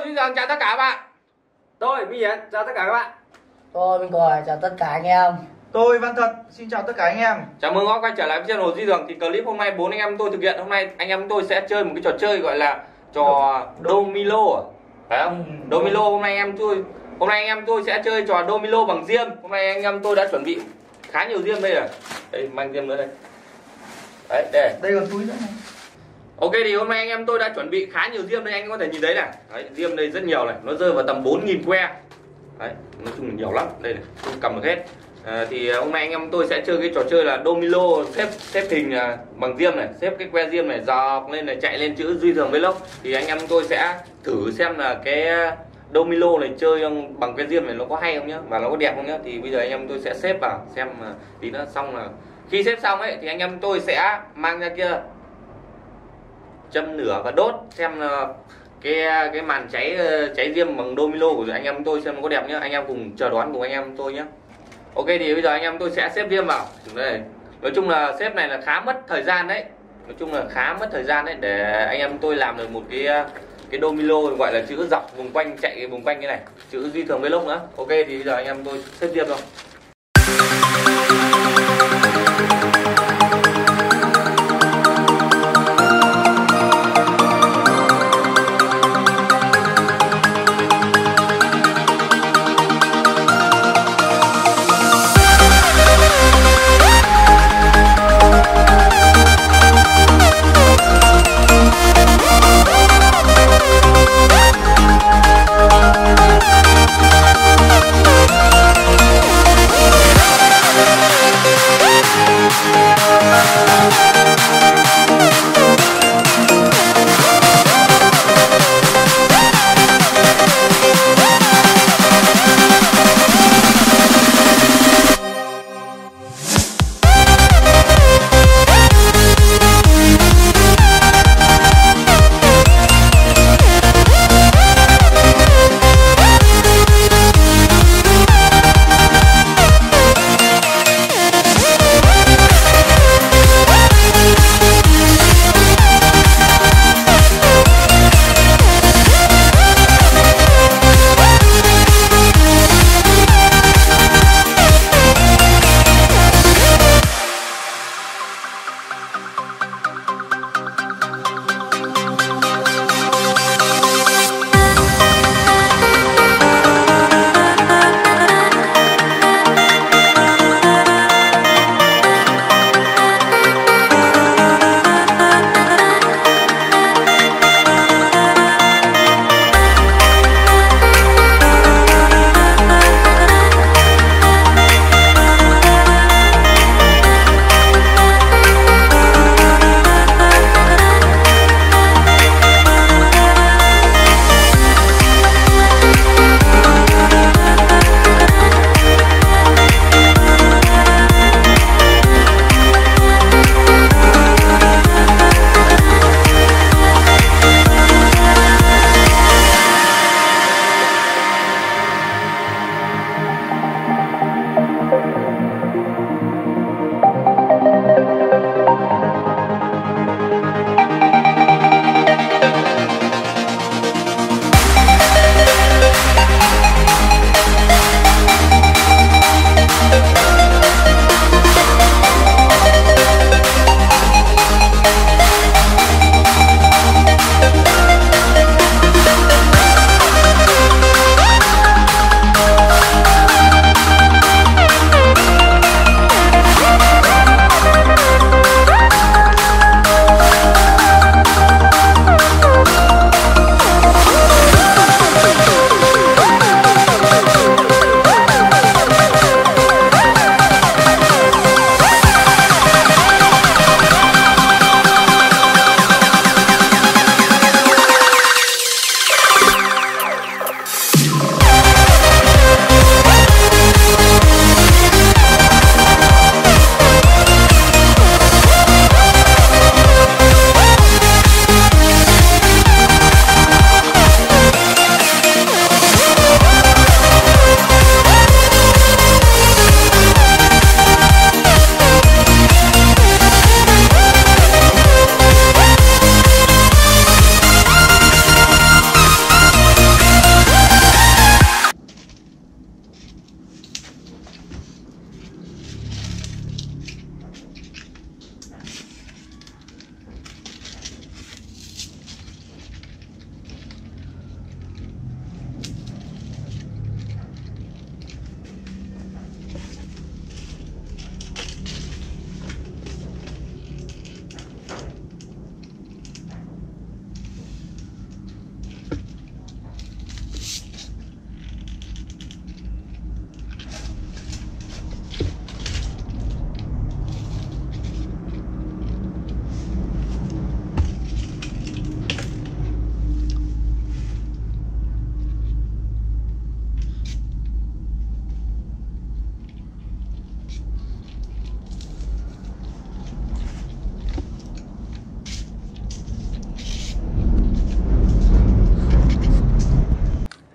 Duy Giang chào tất cả các bạn. Tôi Minh Hiến chào tất cả các bạn. Tôi Minh Còi chào tất cả anh em. Tôi Văn Thật xin chào tất cả anh em. Chào mừng các bạn quay trở lại với channel Duy Giang. Thì clip hôm nay 4 anh em tôi thực hiện. Hôm nay anh em tôi sẽ chơi một cái trò chơi gọi là trò Domino à? Phải không? Domino hôm nay anh em tôi sẽ chơi trò Domino bằng diêm. Hôm nay anh em tôi đã chuẩn bị khá nhiều diêm đây rồi. Đây mang diêm nữa đây. Đấy, đây còn túi nữa này. Ok thì hôm nay anh em tôi đã chuẩn bị khá nhiều diêm đây, anh có thể nhìn thấy này. Đấy, diêm đây rất nhiều này, nó rơi vào tầm 4.000 que. Đấy, nói chung là nhiều lắm. Đây này, không cầm được hết. Thì hôm nay anh em tôi sẽ chơi cái trò chơi là Domino xếp hình bằng diêm này, xếp cái que diêm này dọc lên này, chạy lên chữ Duy Thường Vlog. Thì anh em tôi sẽ thử xem là cái Domino này chơi bằng cái diêm này nó có hay không nhá, và nó có đẹp không nhá. Thì bây giờ anh em tôi sẽ xếp vào xem tí nữa, xong là khi xếp xong ấy thì anh em tôi sẽ mang ra kia châm lửa và đốt xem cái màn cháy diêm bằng Domino của anh em tôi xem nó có đẹp nhá. Anh em cùng chờ đón cùng anh em tôi nhé. Ok thì bây giờ anh em tôi sẽ xếp diêm vào đây. Nói chung là xếp này là khá mất thời gian đấy. Nói chung là khá mất thời gian đấy để anh em tôi làm được một cái Domino gọi là chữ dọc vùng quanh, chạy vùng quanh cái này, chữ Duy Thường Vlog nữa. Ok thì bây giờ anh em tôi xếp diêm rồi.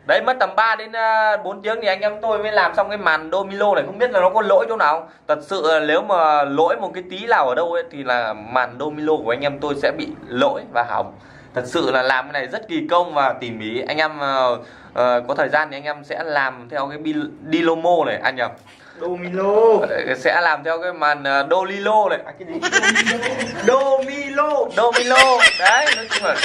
Đấy, mất tầm 3 đến 4 tiếng thì anh em tôi mới làm xong cái màn domino này. Không biết là nó có lỗi chỗ nào. Thật sự là nếu mà lỗi một cái tí nào ở đâu ấy thì là màn domino của anh em tôi sẽ bị lỗi và hỏng. Thật sự là làm cái này rất kỳ công và tỉ mỉ. Anh em có thời gian thì anh em sẽ làm theo cái Dilomo này, anh nhầm, Domino. sẽ làm theo cái màn Dolilo này. Cái gì? Domino. Đấy, nói chung là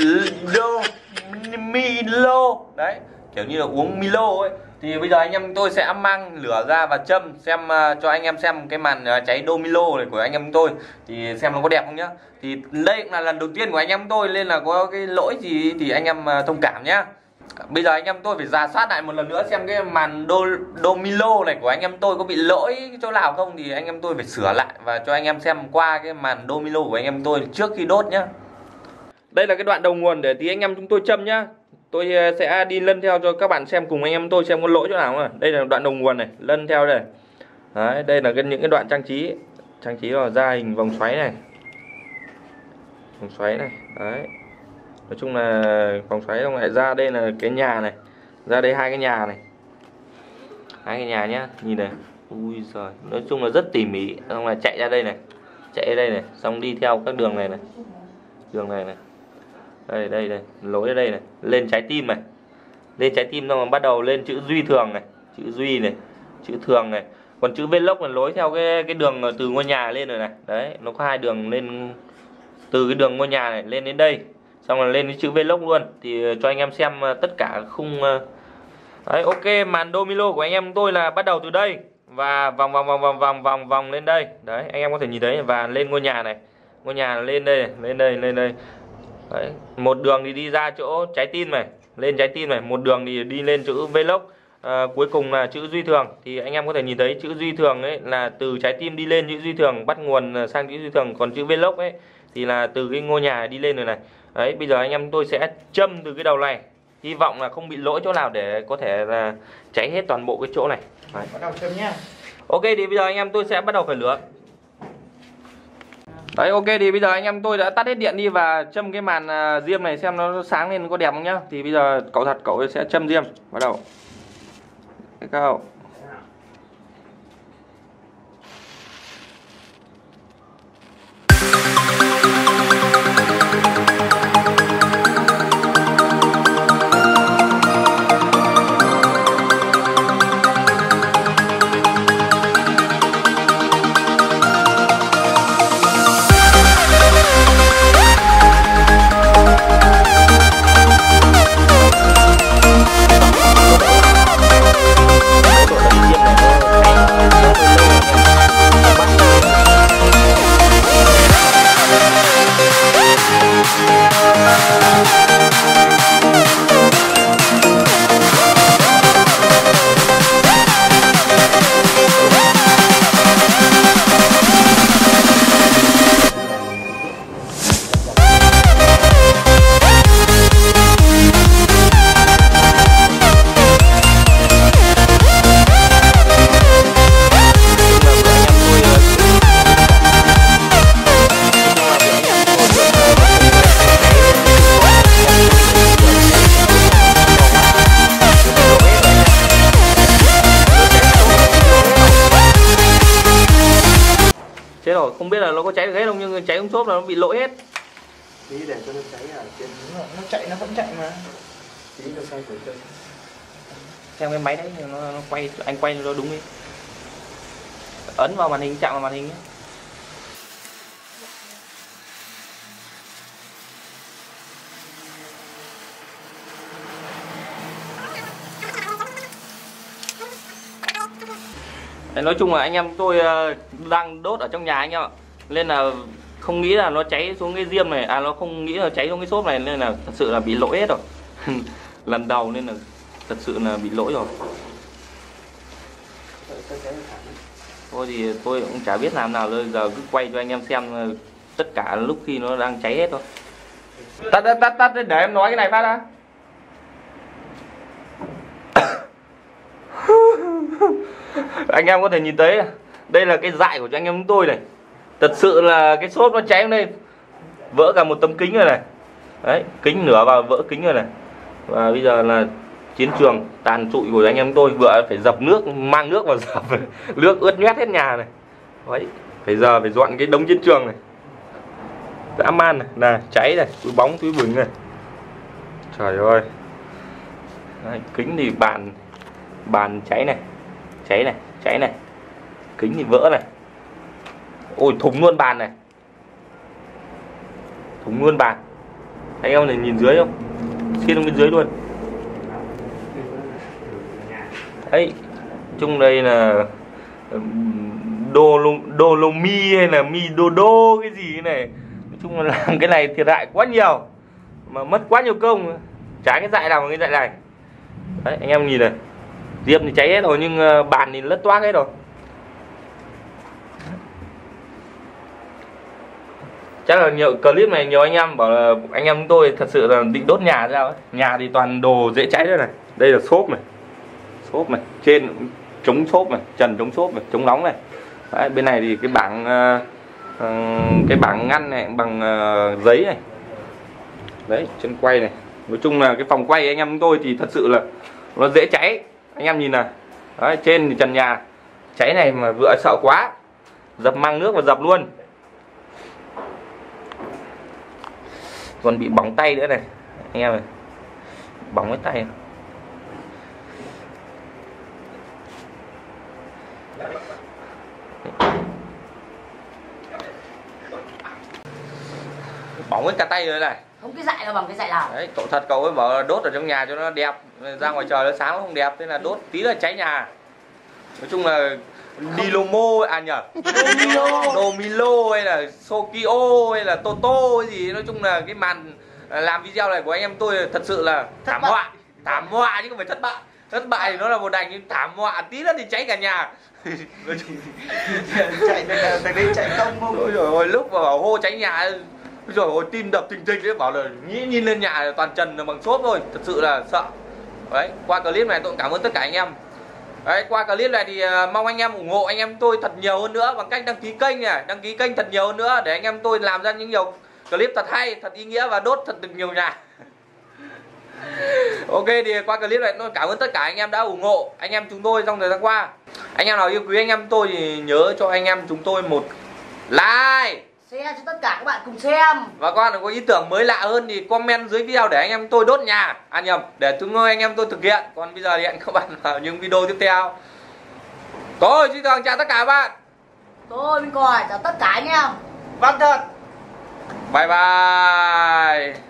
Milo. Đấy, kiểu như là uống Milo ấy. Thì bây giờ anh em tôi sẽ mang lửa ra và châm xem cho anh em xem cái màn cháy Domino này của anh em tôi thì xem nó có đẹp không nhá. Thì đây cũng là lần đầu tiên của anh em tôi nên là có cái lỗi gì thì anh em thông cảm nhá. Bây giờ anh em tôi phải rà soát lại một lần nữa xem cái màn Domino này của anh em tôi có bị lỗi chỗ nào không thì anh em tôi phải sửa lại và cho anh em xem qua cái màn Domino của anh em tôi trước khi đốt nhá. Đây là cái đoạn đầu nguồn để tí anh em chúng tôi châm nhá. Tôi sẽ đi lân theo cho các bạn xem cùng anh em tôi xem có lỗi chỗ nào không. Đây là đoạn đầu nguồn này, lân theo đây. Đấy, đây là những cái đoạn trang trí là ra hình vòng xoáy này. Vòng xoáy này, đấy. Nói chung là vòng xoáy xong lại ra đây là cái nhà này. Ra đây hai cái nhà này. Hai cái nhà nhá, nhìn này. Ui giời, nói chung là rất tỉ mỉ. Xong là chạy ra đây này. Chạy ra đây này, xong đi theo các đường này này. Đường này này. Đây, lối ở đây này, lên trái tim này. Lên trái tim xong rồi bắt đầu lên chữ Duy Thường này, chữ Duy này, chữ Thường này. Còn chữ Vlog là lối theo cái đường từ ngôi nhà lên rồi này. Đấy, nó có hai đường lên từ cái đường ngôi nhà này lên đến đây. Xong rồi lên cái chữ Vlog luôn thì cho anh em xem tất cả khung. Đấy, ok, màn domino của anh em tôi là bắt đầu từ đây và vòng lên đây. Đấy, anh em có thể nhìn thấy và lên ngôi nhà này. Ngôi nhà lên đây, lên đây. Đấy, một đường thì đi ra chỗ trái tim này, lên trái tim này, một đường thì đi lên chữ Vlog. Cuối cùng là chữ Duy Thường thì anh em có thể nhìn thấy chữ Duy Thường ấy là từ trái tim đi lên chữ Duy Thường, bắt nguồn sang chữ Duy Thường. Còn chữ Vlog ấy thì là từ cái ngôi nhà đi lên rồi này. Đấy, bây giờ anh em tôi sẽ châm từ cái đầu này, hy vọng là không bị lỗi chỗ nào để có thể là cháy hết toàn bộ cái chỗ này. Đấy. Bắt đầu châm nhá. Ok, thì bây giờ anh em tôi sẽ bắt đầu khởi lửa. Đấy, ok, thì bây giờ anh em tôi đã tắt hết điện đi và châm cái màn diêm này xem nó sáng lên có đẹp không nhá. Thì bây giờ cậu sẽ châm diêm. Bắt đầu. Cái cao. Thế rồi, không biết là nó có cháy được hết không nhưng cháy không chốt là nó bị lỗi hết. Tí để cho nó cháy ở trên. Nó chạy, nó vẫn chạy mà. Tí nó xoay thử chơi. Xem cái máy đấy nó quay, anh quay nó đúng đi. Ấn vào màn hình, chạm vào màn hình nhé. Nói chung là anh em tôi đang đốt ở trong nhà anh em ạ, nên là không nghĩ là nó cháy xuống cái diêm này, nó không nghĩ là cháy xuống cái xốp này nên là thật sự là bị lỗi hết rồi. Lần đầu nên là thật sự là bị lỗi rồi. Thôi thì tôi cũng chả biết làm nào, giờ cứ quay cho anh em xem tất cả lúc khi nó đang cháy hết thôi. Tắt để em nói cái này phát ra. Anh em có thể nhìn thấy đây là cái dại của anh em chúng tôi này. Thật sự là cái xốp nó cháy lên vỡ cả một tấm kính rồi này. Đấy, kính nửa vào vỡ kính rồi này. Và bây giờ là chiến trường tàn trụi của anh em tôi, vừa phải dập nước, mang nước vào dập nước ướt nhét hết nhà này. Đấy, phải giờ phải dọn cái đống chiến trường này, dã man này, là cháy này, túi bóng túi bừng này, trời ơi. Đấy, kính thì bàn cháy này, cháy này, kính thì vỡ này, ôi thủng luôn bàn này, thủng luôn bàn. Anh em này nhìn dưới không, xiên bên dưới luôn. Đấy, chung đây là đô lô mi hay là mi đô cái gì này, nói chung là làm cái này thiệt hại quá nhiều mà mất quá nhiều công, trái cái dại nào mà cái dại này. Đấy, anh em nhìn này, diêm thì cháy hết rồi nhưng bàn thì lất toác hết rồi. Chắc là nhiều clip này nhiều anh em bảo là anh em tôi thật sự là định đốt nhà ra ấy. Nhà thì toàn đồ dễ cháy đây này, đây là xốp này, trên chống xốp này, trần chống xốp này, chống nóng này. Đấy, bên này thì cái bảng ngăn này bằng giấy này. Đấy, chân quay này. Nói chung là cái phòng quay anh em tôi thì thật sự là nó dễ cháy. Anh em nhìn này. Đấy, trên thì trần nhà cháy này mà vừa sợ quá, dập mang nước và dập luôn. Còn bị bỏng tay nữa này anh em này, bỏng cái tay này. Bỏng hết cả tay rồi này. Không cái dại nào bằng cái dại nào. Đấy, cậu thật cậu ấy bảo là đốt ở trong nhà cho nó đẹp, ra ngoài trời nó sáng nó không đẹp, thế là đốt tí là cháy nhà. Nói chung là Dilomo à nhở, Domilo hay là Sokio hay là Toto hay gì, nói chung là cái màn làm video này của anh em tôi thật sự là thảm họa chứ không phải thất bại. Thất bại thì nó là một đành, nhưng thảm họa tí nữa thì cháy cả nhà. Chạy đây chạy không. Ôi trời ơi, lúc mà bảo hô cháy nhà rồi ôi tim đập thình thịch đấy, bảo là nhìn lên nhà toàn trần là bằng xốp thôi, thật sự là sợ. Đấy, qua clip này tôi cũng cảm ơn tất cả anh em. Đấy, qua clip này thì mong anh em ủng hộ anh em tôi thật nhiều hơn nữa bằng cách đăng ký kênh này, đăng ký kênh thật nhiều hơn nữa để anh em tôi làm ra những nhiều clip thật hay, thật ý nghĩa và đốt thật được nhiều nhà. Ok, thì qua clip này tôi cảm ơn tất cả anh em đã ủng hộ anh em chúng tôi trong thời gian qua. Anh em nào yêu quý anh em tôi thì nhớ cho anh em chúng tôi một like, Share cho tất cả các bạn cùng xem. và các bạn có ý tưởng mới lạ hơn thì comment dưới video để anh em tôi đốt nhà, để chúng tôi anh em tôi thực hiện. Còn bây giờ thì hẹn các bạn vào những video tiếp theo. Tôi xin chào tất cả các bạn. Tôi Minh Còi chào tất cả anh em. Văn thật. Bye bye.